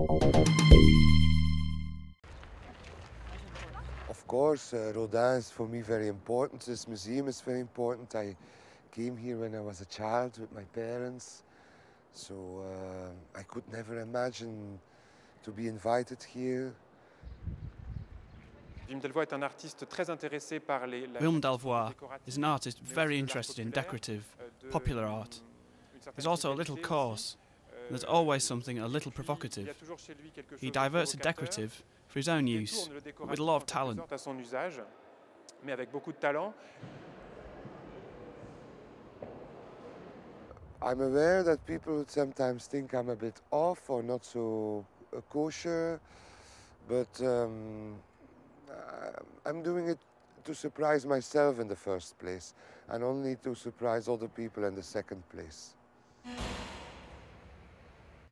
Of course, Rodin is for me very important. This museum is very important. I came here when I was a child with my parents, so I could never imagine to be invited here. Wim Delvoye est un artiste très intéressé par Wim Delvoye is an artist very interested in decorative, popular art. He's also a little coarse. There's always something a little provocative. He diverts the decorative for his own use, but with a lot of talent. À son usage, mais avec beaucoup de talent. I'm aware that people sometimes think I'm a bit off or not so kosher, but I'm doing it to surprise myself in the first place, and only to surprise other people in the second place.